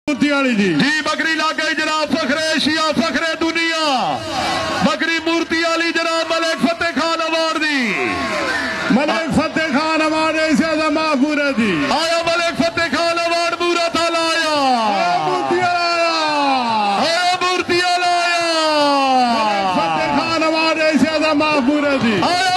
वाली जी बकरी ला गई जनाब फखरे एशिया फखरे दुनिया बकरी मूर्ति वाली जनाब मलिक फतेह खान अवार्ड दी मलिक फतेह खान अवार्ड ऐसे महफूर है जी आया मलिक फतेह खान अवार्ड पूरा थाला आया मूर्ति फतेह खान अवार्ड ऐसे महफूर है जी।